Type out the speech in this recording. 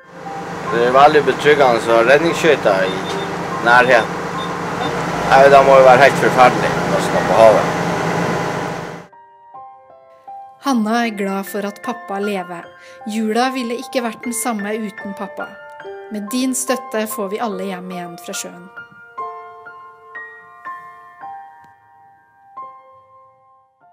Det veldig betryggende å ha redningsskøyter I nærheten. Det må jo være helt forferdelig å stå på havet. Hanna glad for at pappa lever. Jula ville ikke vært den samme uten pappa. Med din støtte får vi alle hjem igjen fra sjøen.